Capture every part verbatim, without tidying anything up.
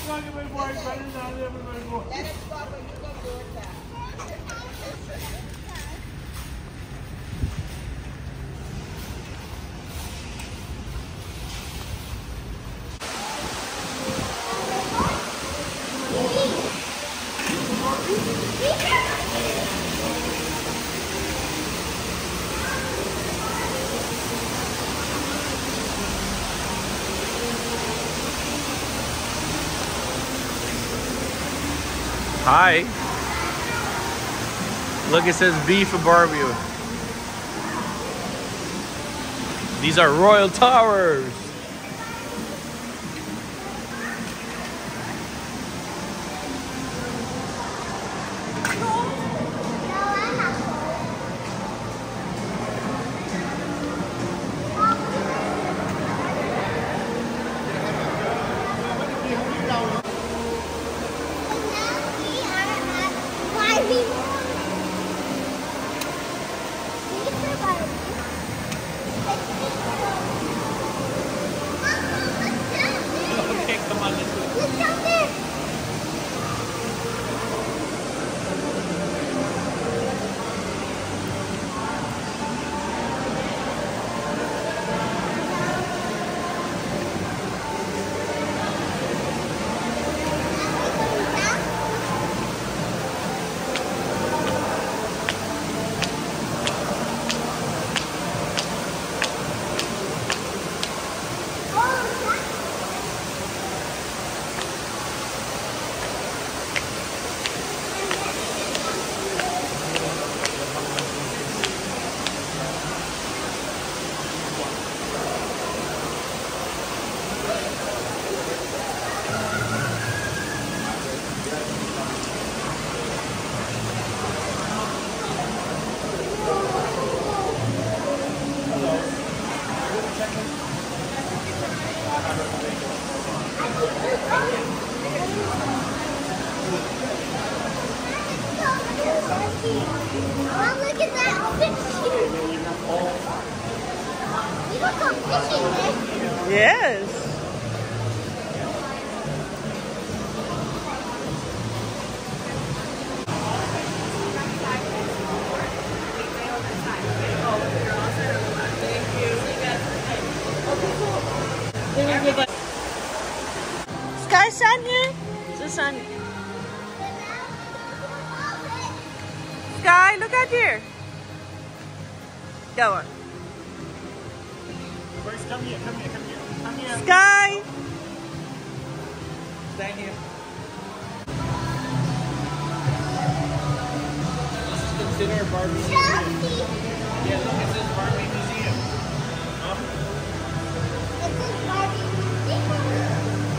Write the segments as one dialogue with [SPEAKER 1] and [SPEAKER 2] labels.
[SPEAKER 1] Hi. Look, it says B for barbecue. These are Royal Towers.
[SPEAKER 2] Oh, look at that fish. You look at fish in there.
[SPEAKER 3] Yes. Sky, stand here. Just stand. Sky, look out here. Go on.
[SPEAKER 1] First, come here, come here, come here. Come here.
[SPEAKER 3] Sky.
[SPEAKER 1] Stand here. This is considered a Barbie museum. Yeah, look, it says Barbie Museum. Huh?
[SPEAKER 2] It says Barbie Museum.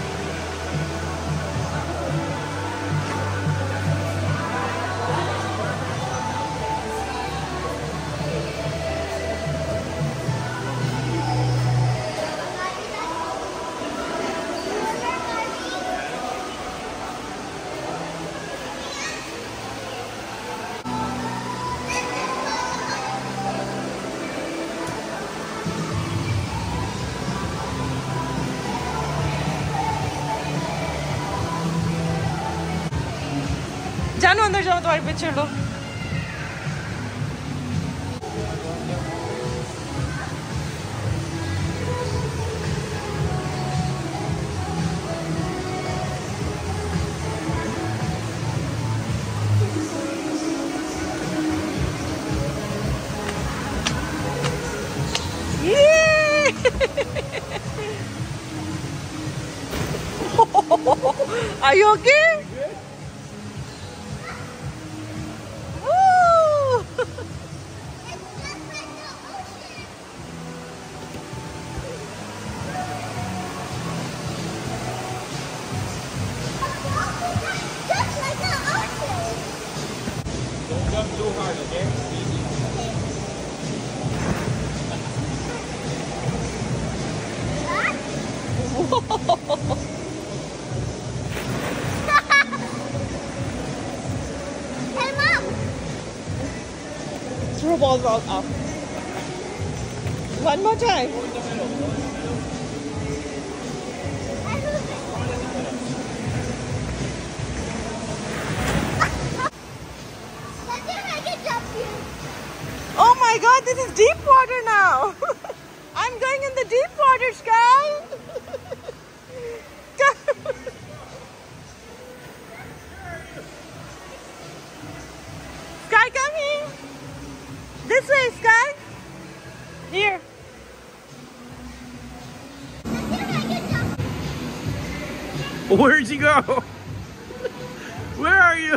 [SPEAKER 3] जानो अंदर जाओ तुम्हारे पीछे लो Are you okay? Woo!
[SPEAKER 2] Just like the ocean.
[SPEAKER 1] Don't jump too hard, okay? Easy.
[SPEAKER 2] Hey, Mom.
[SPEAKER 3] Throw balls out off. One more time.
[SPEAKER 2] I lose it.
[SPEAKER 3] It's deep water now. I'm going in the deep water, Sky. Sky, come here. This way, Sky. Here.
[SPEAKER 1] Where'd you go? Where are you?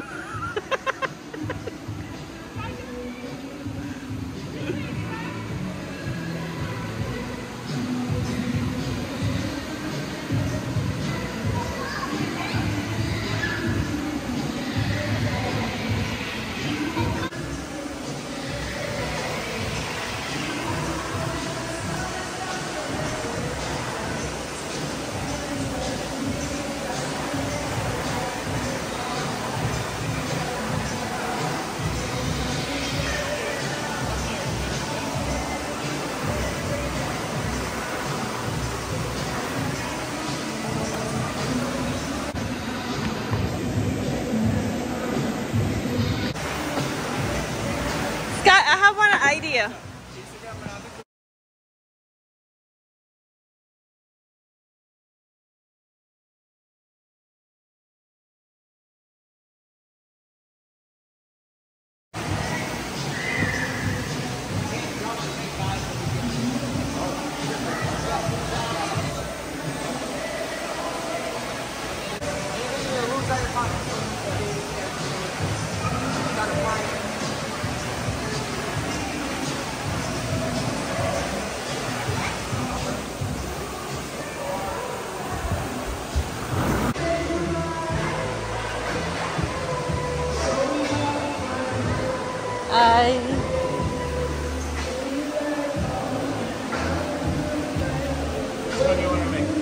[SPEAKER 3] Sky, I have one idea. I
[SPEAKER 1] What do you want to make?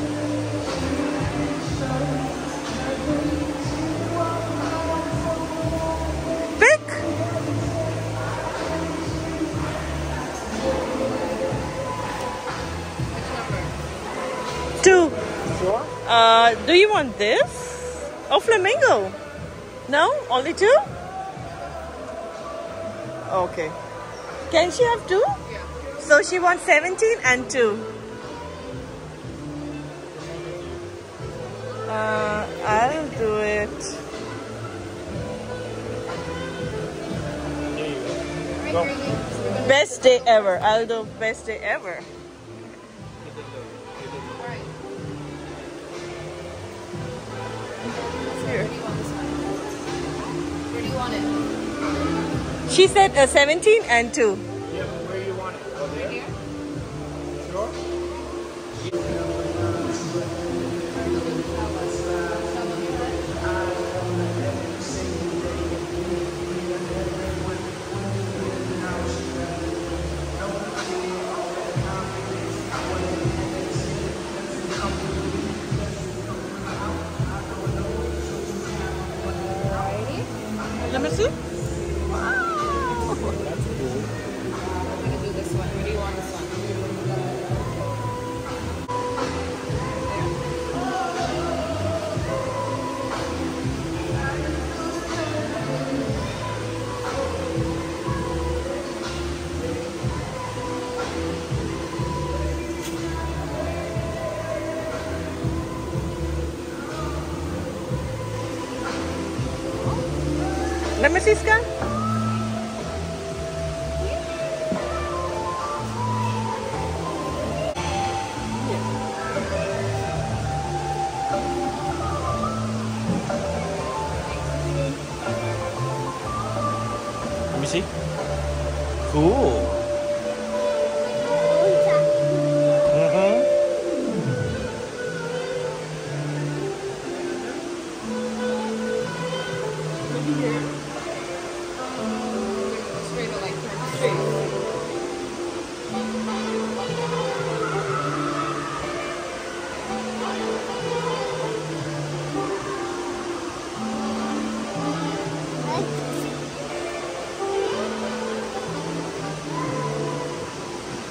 [SPEAKER 3] pick two.
[SPEAKER 1] Sure.
[SPEAKER 3] Uh, do you want this? Oh, flamingo. No, only two. Okay. Can she have two?
[SPEAKER 4] Yeah.
[SPEAKER 3] So she wants seventeen and two. Uh, I'll do it.
[SPEAKER 1] There you
[SPEAKER 4] Right,
[SPEAKER 1] go.
[SPEAKER 4] Granny.
[SPEAKER 3] Best day ever. I'll do best day ever.
[SPEAKER 4] All right.
[SPEAKER 3] Here.
[SPEAKER 4] Where do you want this one? Where do you want it?
[SPEAKER 3] She said uh, seventeen and two.
[SPEAKER 1] Yeah, but where you want it? Oh, there?
[SPEAKER 4] Here?
[SPEAKER 1] Sure.
[SPEAKER 3] Let me see.
[SPEAKER 1] That's cool.
[SPEAKER 4] I'm gonna do this one. Where do you want this one?
[SPEAKER 3] Let me see, Sky.
[SPEAKER 1] Let me see. Cool. Mm-hmm.
[SPEAKER 4] Straight or like turn straight.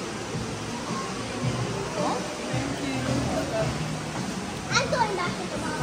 [SPEAKER 2] I'm going back to the mom.